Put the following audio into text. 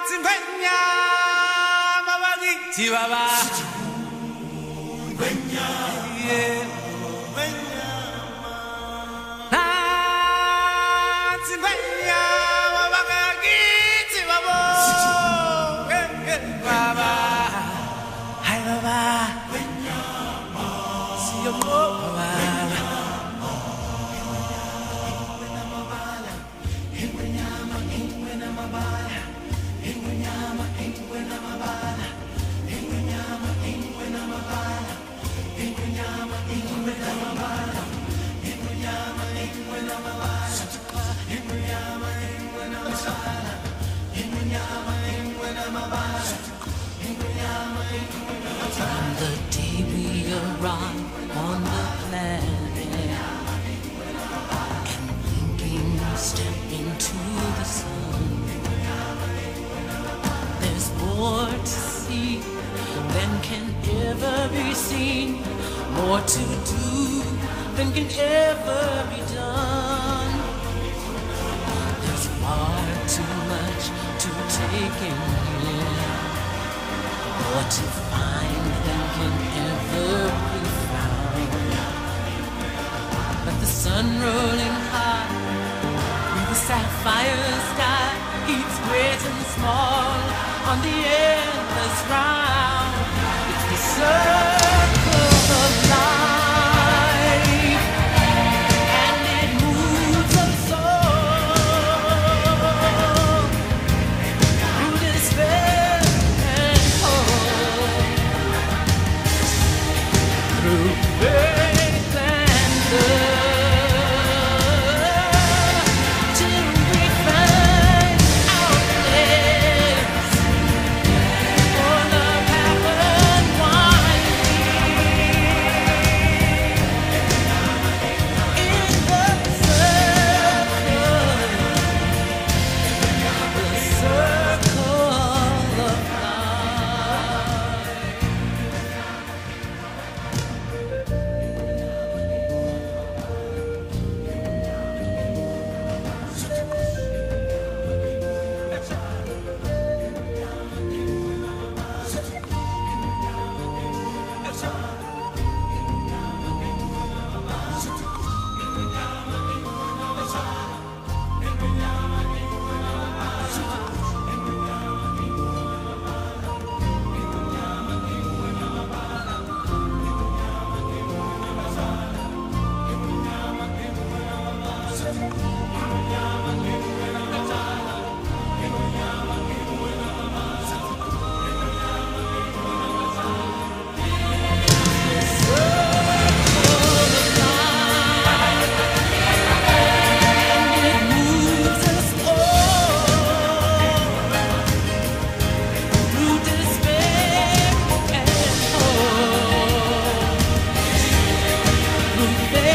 Chihuahua. Yeah. From the day we arrived on the planet and blinking step into the sun, there's more to see than can ever be seen, more to do than can ever be done. There's far too much to take in here, more to find than can ever be found. But the sun rolling high through the sapphire sky keeps great and small on the endless round. It's the circle of life, and it moves us all through despair and hope, through faith and love, till we find our place for the path unwinding in the circle of through